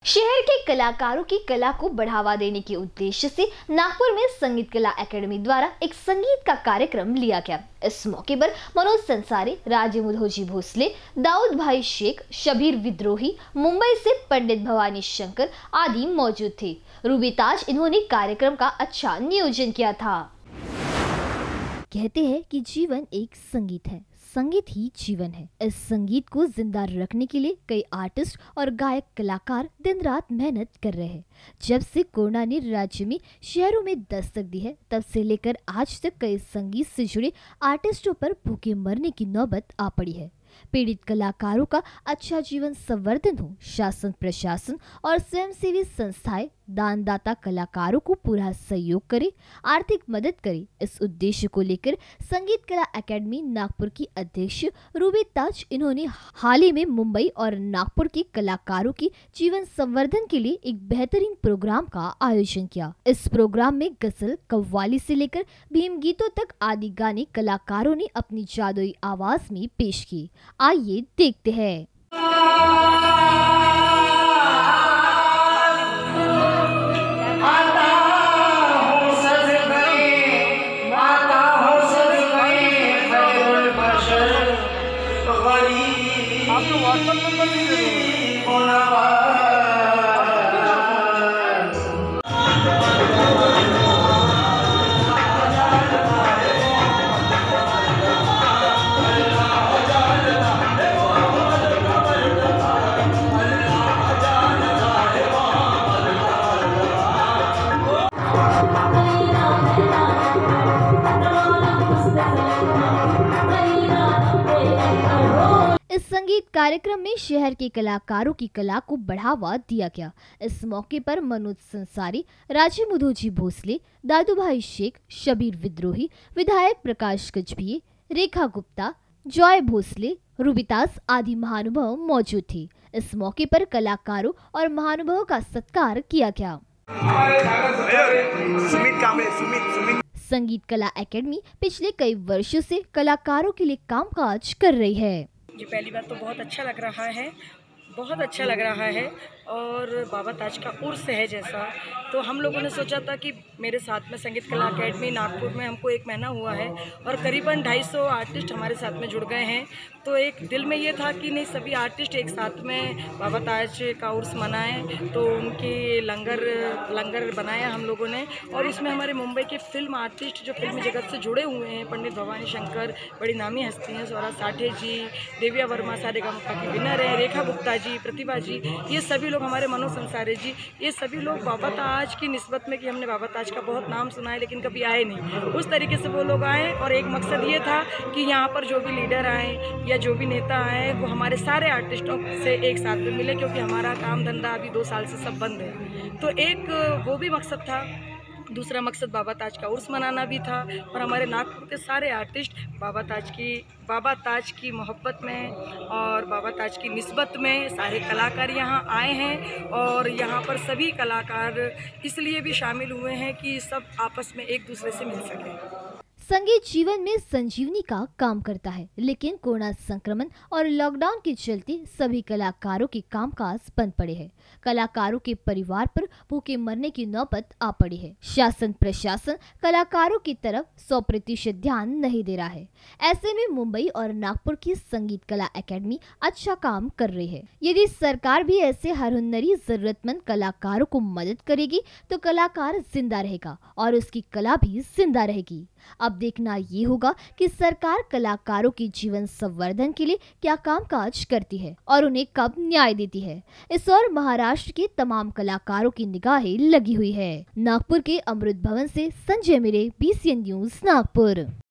शहर के कलाकारों की कला को बढ़ावा देने के उद्देश्य से नागपुर में संगीत कला एकेडमी द्वारा एक संगीत का कार्यक्रम लिया गया। इस मौके पर मनोज संसारी, राजेमुधोजी भोसले, दाऊद भाई शेख, शबीर विद्रोही, मुंबई से पंडित भवानी शंकर आदि मौजूद थे। रूबी ताज इन्होंने कार्यक्रम का अच्छा नियोजन किया था। कहते हैं कि जीवन एक संगीत है, संगीत ही जीवन है। इस संगीत को जिंदा रखने के लिए कई आर्टिस्ट और गायक कलाकार दिन रात मेहनत कर रहे हैं। जब से कोरोना ने राज्य में शहरों में दस्तक दी है, तब से लेकर आज तक कई संगीत से जुड़े आर्टिस्टों पर भूखे मरने की नौबत आ पड़ी है। पीड़ित कलाकारों का अच्छा जीवन संवर्धन हो, शासन प्रशासन और स्वयंसेवी संस्थाएं दानदाता कलाकारों को पूरा सहयोग करे, आर्थिक मदद करे। इस उद्देश्य को लेकर संगीत कला एकेडमी नागपुर की अध्यक्ष रूबी ताज इन्होंने हाल ही में मुंबई और नागपुर के कलाकारों की जीवन संवर्धन के लिए एक बेहतरीन प्रोग्राम का आयोजन किया। इस प्रोग्राम में गजल, कव्वाली से लेकर भीम गीतों तक आदि गाने कलाकारों ने अपनी जादुई आवाज में पेश किए। आइए देखते हैं। आपको व्हाट्सएप नंबर नहीं दे इस संगीत कार्यक्रम में शहर के कलाकारों की कला को बढ़ावा दिया गया। इस मौके पर मनोज संसारी, राजेमुधोजी भोसले, दादू भाई शेख, शबीर विद्रोही, विधायक प्रकाश कजभिये, रेखा गुप्ता, जॉय भोसले, रूबितास आदि महानुभाव मौजूद थे। इस मौके पर कलाकारों और महानुभावों का सत्कार किया गया। संगीत कला एकेडमी पिछले कई वर्षों से कलाकारों के लिए कामकाज कर रही है। जी, पहली बात तो बहुत अच्छा लग रहा है, बहुत अच्छा लग रहा है। और बाबा ताज का उर्स है जैसा, तो हम लोगों ने सोचा था कि मेरे साथ में संगीत कला एकेडमी नागपुर में हमको 1 महीना हुआ है और करीबन 250 आर्टिस्ट हमारे साथ में जुड़ गए हैं। तो एक दिल में ये था कि नहीं, सभी आर्टिस्ट एक साथ में बाबा ताज का उर्स मनाएं, तो उनकी लंगर बनाया हम लोगों ने। और इसमें हमारे मुंबई के फिल्म आर्टिस्ट जो फिल्मी जगत से जुड़े हुए हैं, पंडित भवानी शंकर बड़ी नामी हस्ती हैं, स्वराज साठे जी, देविया वर्मा सारेगामा की विनर है, रेखा गुप्ता जी, प्रतिभा जी, ये सभी लोग, हमारे मनोज संसारी जी, ये सभी लोग बाबा ताज की निस्बत में कि हमने बाबा ताज का बहुत नाम सुना है लेकिन कभी आए नहीं, उस तरीके से वो लोग आए। और एक मकसद ये था कि यहाँ पर जो भी लीडर आए या जो भी नेता आए वो हमारे सारे आर्टिस्टों से एक साथ में मिले, क्योंकि हमारा काम धंधा अभी 2 साल से सब बंद है। तो एक वो भी मकसद था। दूसरा मकसद बाबा ताज का उर्स मनाना भी था। और हमारे नागपुर के सारे आर्टिस्ट बाबा ताज की मोहब्बत में और बाबा ताज की निस्बत में सारे कलाकार यहाँ आए हैं। और यहाँ पर सभी कलाकार इसलिए भी शामिल हुए हैं कि सब आपस में एक दूसरे से मिल सकें। संगीत जीवन में संजीवनी का काम करता है, लेकिन कोरोना संक्रमण और लॉकडाउन के चलते सभी कलाकारों के कामकाज बंद पड़े हैं। कलाकारों के परिवार पर भूखे मरने की नौबत आ पड़ी है। शासन प्रशासन कलाकारों की तरफ 100% ध्यान नहीं दे रहा है। ऐसे में मुंबई और नागपुर की संगीत कला एकेडमी अच्छा काम कर रही है। यदि सरकार भी ऐसे हर हुनरी जरूरतमंद कलाकारों को मदद करेगी तो कलाकार जिंदा रहेगा और उसकी कला भी जिंदा रहेगी। अब देखना ये होगा कि सरकार कलाकारों के जीवन संवर्धन के लिए क्या कामकाज करती है और उन्हें कब न्याय देती है। इस ओर महाराष्ट्र के तमाम कलाकारों की निगाहें लगी हुई है। नागपुर के अमृत भवन से संजय मिरे, BCN न्यूज नागपुर।